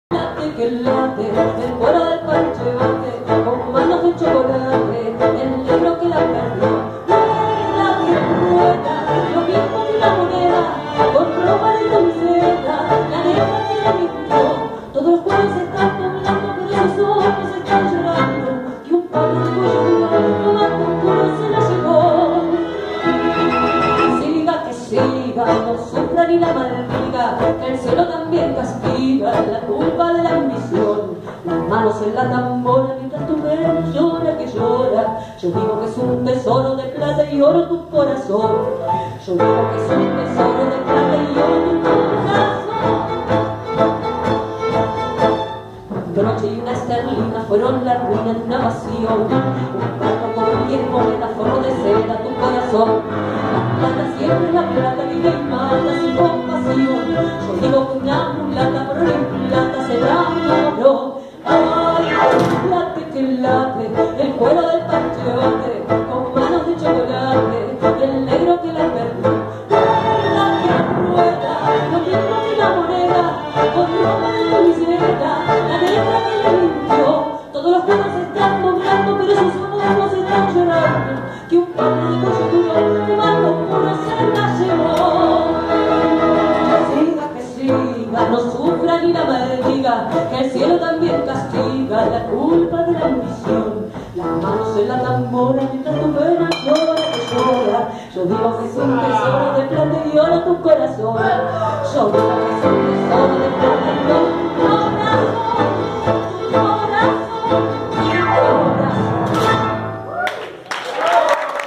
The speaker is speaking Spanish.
Late que late, el cuero del parche bate, con manos de chocolate, el negro que la perdió. Rueda que rueda, los viejos de una moneda, con ropa de camiseta, la negra que la mintió. Todos los cueros se están poblando, pero esos ojos están llorando, y un par de coyunturas, lo más oscuro se la llevó. Siga que siga, no sufra ni la maldiga, que el cielo también castiga la culpa de la ambición. Las manos en la tambora mientras tu pena llora que llora. Yo digo que es un tesoro de plata y oro tu corazón. Yo digo que es un tesoro de plata y oro tu corazón. Una noche y una esterlina fueron la ruina de una pasión. Un barco con 10 monedas forro de seda tu corazón. La plata siempre es la plata, vive y mata sin compasión. Yo digo que una mulata por la plata se enamoró. Ay, late que late, el cuero del parche bate, con manos de chocolate, el negro que la perdió. Rueda que rueda, lo mismo que la moneda, con ropa de camiseta, la negra que le mintió. Todos los cueros se están doblando, pero sus ojos están llorando, que un par de coyunturas de más oscuro se la llevó. Siga que siga, no sufra ni la maldiga, que el cielo también castiga la culpa de la ambición. Las manos en la tambora mientras tu pena llora que llora. Yo digo que es un tesoro de plata y oro tu corazón. Yo digo que es un tesoro de plata y oro